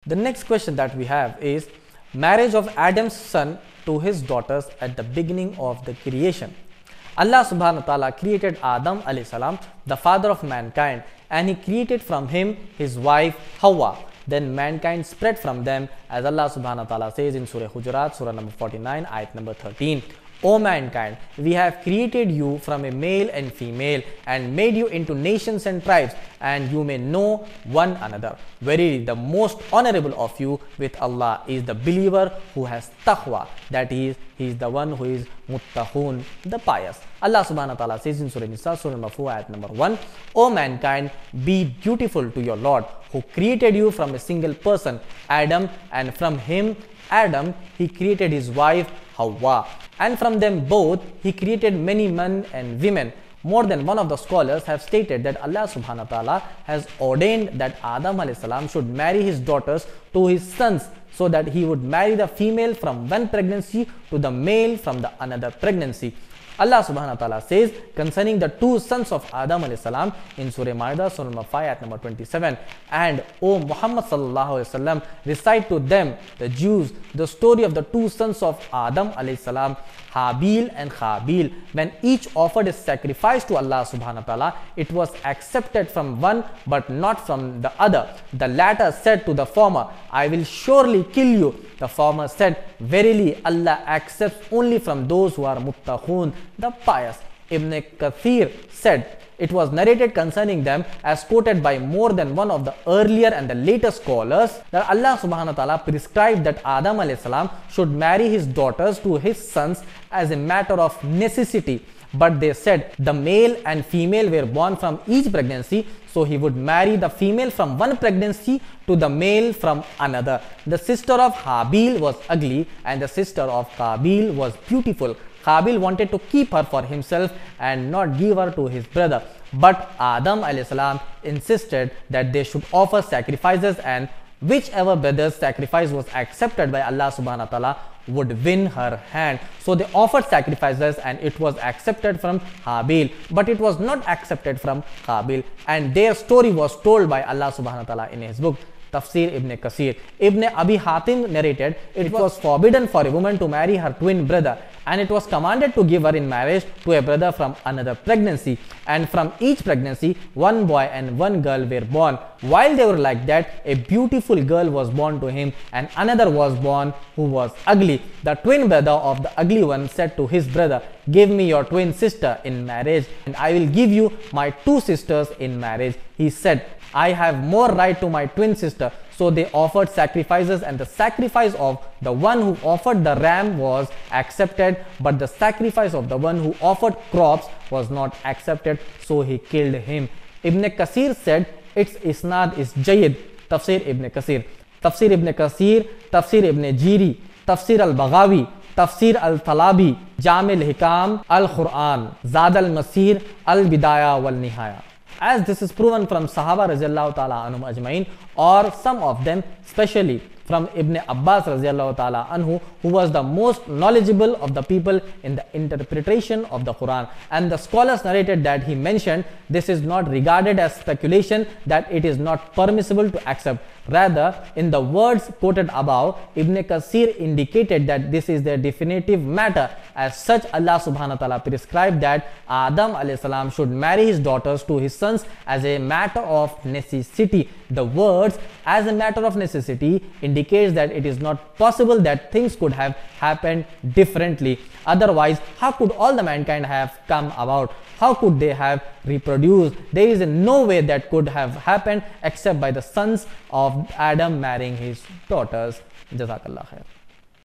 The next question that we have is marriage of Adam's son to his daughters at the beginning of the creation. Allah subhanahu wa ta'ala created Adam alayhi salam, the father of mankind, and he created from him his wife Hawa. Then mankind spread from them, as Allah subhanahu wa ta'ala says in Surah Hujurat, Surah number 49, ayat number 13. O mankind, we have created you from a male and female and made you into nations and tribes, and you may know one another. Verily, the most honorable of you with Allah is the believer who has taqwa, that is, he is the one who is muttaqun, the pious. Allah subhanahu wa ta'ala says in Surah Nisa, Surah number 4, ayat number 1, O mankind, be dutiful to your Lord, who created you from a single person, Adam, and from him, Adam, he created his wife, Hawa. And from them both, he created many men and women. More than one of the scholars have stated that Allah subhanahu wa ta'ala has ordained that Adam alayhi salam should marry his daughters to his sons, so that he would marry the female from one pregnancy to the male from the another pregnancy. Allah subhanahu wa ta'ala says concerning the two sons of Adam alayhi salam in Surah Ma'idah, Surah number 5, ayat number 27, and O Muhammad sallallahu alayhi wasallam, recite to them, the Jews, the story of the two sons of Adam alayhi salam, Habil and Khabil. When each offered a sacrifice to Allah subhanahu wa ta'ala, it was accepted from one but not from the other. The latter said to the former, I will surely kill you. The former said, verily Allah accepts only from those who are muttaqun, the pious. Ibn Kathir said, it was narrated concerning them, as quoted by more than one of the earlier and the later scholars, that Allah subhanahu wa ta'ala prescribed that Adam alayhi salam should marry his daughters to his sons as a matter of necessity. But they said the male and female were born from each pregnancy, so he would marry the female from one pregnancy to the male from another. The sister of Habil was ugly and the sister of Qabil was beautiful. Qabil wanted to keep her for himself and not give her to his brother. But Adam alayhi salam insisted that they should offer sacrifices, and whichever brother's sacrifice was accepted by Allah subhanahu wa ta'ala would win her hand. So they offered sacrifices and it was accepted from Habil, but it was not accepted from Qabil, and their story was told by Allah subhanahu wa ta'ala in his book Tafsir Ibn Kasir. Ibn Abi Hatim narrated, it was forbidden for a woman to marry her twin brother, and it was commanded to give her in marriage to a brother from another pregnancy, and from each pregnancy one boy and one girl were born. While they were like that, a beautiful girl was born to him and another was born who was ugly. The twin brother of the ugly one said to his brother, give me your twin sister in marriage and I will give you my two sisters in marriage. He said, I have more right to my twin sister. So they offered sacrifices, and the sacrifice of the one who offered the ram was accepted, but the sacrifice of the one who offered crops was not accepted, so he killed him. Ibn Kasir said its isnad is Jayyid. Tafsir Ibn Kasir, Tafsir Ibn Kasir, Tafsir Ibn Jiri, Tafsir al-Baghawi, Tafsir al-Talabi, Jami al-Hikam, al-Quran, Zad al-Masir, al-Bidaya wal-Nihaya. As this is proven from Sahaba Raziyallahu Ta'ala Anhum Ajmain, or some of them, especially from Ibn Abbas Raziyallahu Ta'ala Anhu, who was the most knowledgeable of the people in the interpretation of the Quran. And the scholars narrated that he mentioned this is not regarded as speculation, that it is not permissible to accept. Rather, in the words quoted above, Ibn Kasir indicated that this is the definitive matter. As such, Allah subhanahu wa ta'ala prescribed that Adam alayhi salam should marry his daughters to his sons as a matter of necessity. The words as a matter of necessity indicates that it is not possible that things could have happened differently. Otherwise, how could all the mankind have come about? How could they have reproduced? There is no way that could have happened except by the sons of Adam marrying his daughters. Jazakallah khair.